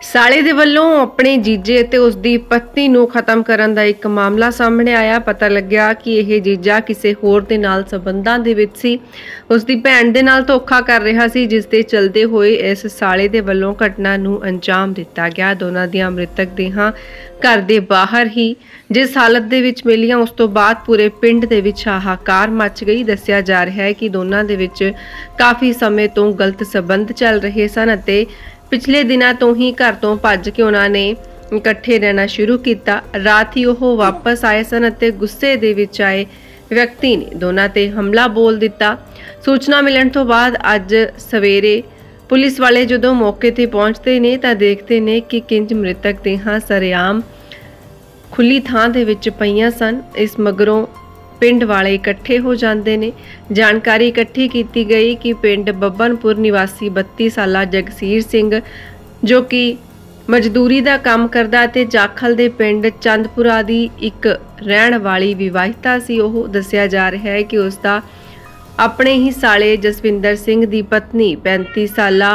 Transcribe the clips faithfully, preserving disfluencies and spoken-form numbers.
साले दे वल्लों अपने जीजे ते उसदी पत्नी नूं खत्म करन दा एक मामला सामने आया। पता लग्या कि यह जीजा किसी होर दे नाल संबंधां दे विच सी, उसदी भैण दे नाल धोखा कर रहा सी, जिस दे चलदे होए इस साले दे वल्लों घटना नूं अंजाम दिता गया। दोनां दियां मृतक देहां घर दे बाहर ही जिस हालत दे विच मिलियां, उस तों बाद पूरे पिंड दे विच हाहाकार मच गई। दस्सिया जा रहा है कि दोनां दे विच काफ़ी समय तो गलत संबंध चल रहे सन अते पिछले दिनों तो ही घर तो भज के उन्होंने इकट्ठे रहना शुरू किया। रात ही वह वापस आए सन अते गुस्से दे विच आए व्यक्ति ने दोनों ते हमला बोल दिता। सूचना मिलने तो बाद अज सवेरे पुलिस वाले जदों मौके ते पहुंचते ने तां देखते ने कि किंज मृतक देहां सरेआम खुली थां दे विच पईयां सन। इस मगरों पिंड वाले इकट्ठे हो जाते ने। जानकारी इकट्ठी की गई कि पिंड बब्बनपुर निवासी बत्ती साला जगसीर सिंह, जो कि मजदूरी का काम करदा ते जाखल दे पिंड चंदपुरा दी एक रहण वाली विवाहिता सी। ओह दस्सिया जा रहा है कि उसका अपने ही साले जसविंदर सिंह दी पत्नी पैंती साला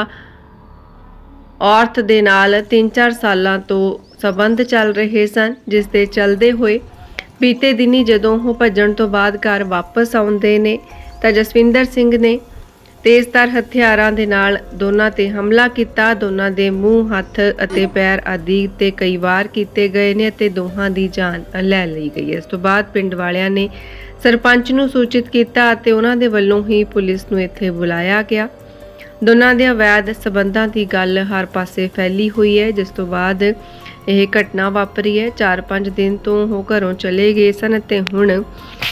औरत दे नाल तीन चार सालों तो संबंध चल रहे सन, जिस दे चलदे होए बीते दिनी जदों वो भजन तो बाद घर वापस आउंदे ने तां जसविंदर सिंह ने तेज़धार हथियारां दे नाल दोनां ते हमला किया। दोनां दे मूँह, हथ अते पैर आदि ते कई वार कीते गए ने अते दोहां दी जान लै लई गई है। इस तो बाद पिंड वालियां ने सरपंच नूं सूचित किया अते उन्हां दे वल्लों ही पुलिस नूं इत्थे बुलाया गया। दोनां दे अवैध संबंधां दी गल हर पासे फैली हुई है, जिस तो बाद यह घटना वापरी है। चार पांच दिन तो वो घरों चले गए सन ते हुण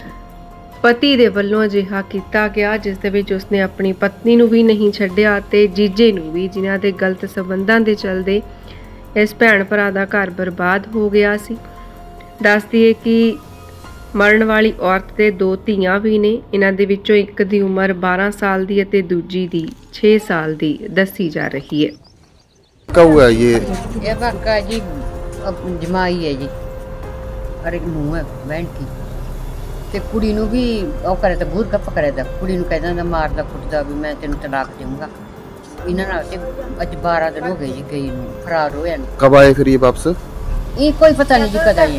पति दे वल्लों अजिहा किया गया जिस दे विच उसने अपनी पत्नी नूं भी नहीं छड्डिया ते जीजे नूं भी, जिन्हां दे गलत संबंधां दे चलदे इस भैण भरा दा घर बर्बाद हो गया सी। दस दईए कि मरण वाली औरत दे दो धीआं भी ने। इन्हां दे विचों एक दी उम्र बारह साल दी अते दूजी दी छे साल दी दसी जा रही है। क्या हुआ ये? ये काका जी जमाई है जी, और एक नूंह है बहन की ते कुड़ी नूं भी ओ करे ता बूर गप करे दा, कुड़ी नूं कहदा मारदा कुटदा भी मैं तेनू तलाक दूंगा। इन्हां नाल ते अज बारह दिन हो गए जी गई नूं, फरार होया। कब आए फिर ये वापस? ये कोई पता नहीं जी कद आई।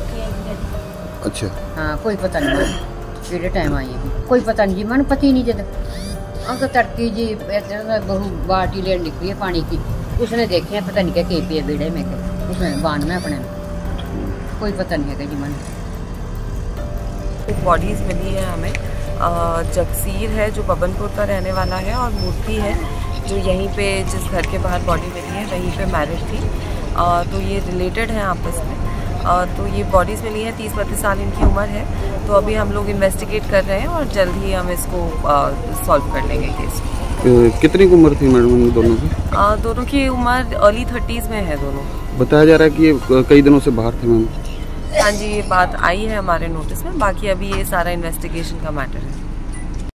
अच्छा हाँ, कोई पता नहीं केड़े टाइम आई है, कोई पता नहीं जी, मैनूं पता ही नहीं। जद अब तो तड़की जी बहू बाल्टी लेन निकली है पानी की, उसने देखिए पता नहीं क्या के पिए बेड़े में के, उसने बांध में अपने, कोई पता नहीं है जी मन। बॉडीज़ मिली है हमें। जगसीर है जो बब्बनपुर का रहने वाला है, और मूर्ति है जो यहीं पे जिस घर के बाहर बॉडी मिली है वहीं पे मैरिड थी। आ, तो ये रिलेटेड है आपस में। आ, तो ये बॉडीज़ मिली है, तीस बत्तीस साल इनकी उम्र है। तो अभी हम लोग इन्वेस्टिगेट कर रहे हैं और जल्द ही हम इसको सॉल्व कर लेंगे केस। कितनी उम्र थी मैडम दोनों की? आ, दोनों की उम्र अर्ली थर्टीज़ में है दोनों। बताया जा रहा है कि ये कई दिनों से बाहर थे मैम। हाँ जी, ये बात आई है हमारे नोटिस में। बाकी अभी ये सारा इन्वेस्टिगेशन का मैटर है।